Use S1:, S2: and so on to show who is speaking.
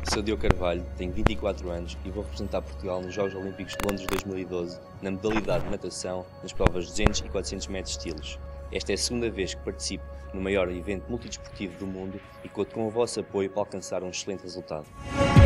S1: Sou Diogo Carvalho, tenho 24 anos e vou representar Portugal nos Jogos Olímpicos de Londres 2012 na modalidade de natação nas provas 200 e 400 metros estilos. Esta é a segunda vez que participo no maior evento multidesportivo do mundo e conto com o vosso apoio para alcançar um excelente resultado.